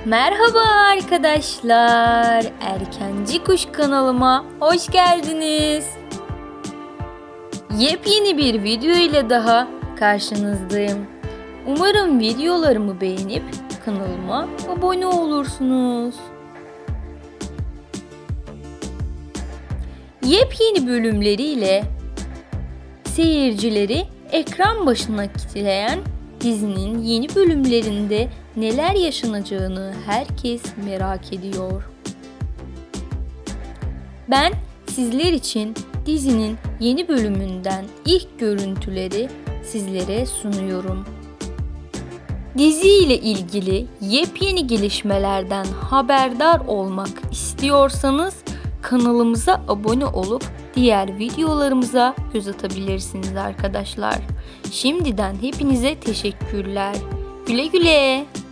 Merhaba arkadaşlar. Erkenci Kuş kanalıma hoş geldiniz. Yepyeni bir video ile daha karşınızdayım. Umarım videolarımı beğenip kanalıma abone olursunuz. Yepyeni bölümleriyle seyircileri ekran başına kitleyen dizinin yeni bölümlerinde neler yaşanacağını herkes merak ediyor. Ben sizler için dizinin yeni bölümünden ilk görüntüleri sizlere sunuyorum. Dizi ile ilgili yepyeni gelişmelerden haberdar olmak istiyorsanız kanalımıza abone olup diğer videolarımıza göz atabilirsiniz arkadaşlar. Şimdiden hepinize teşekkürler. Güle güle.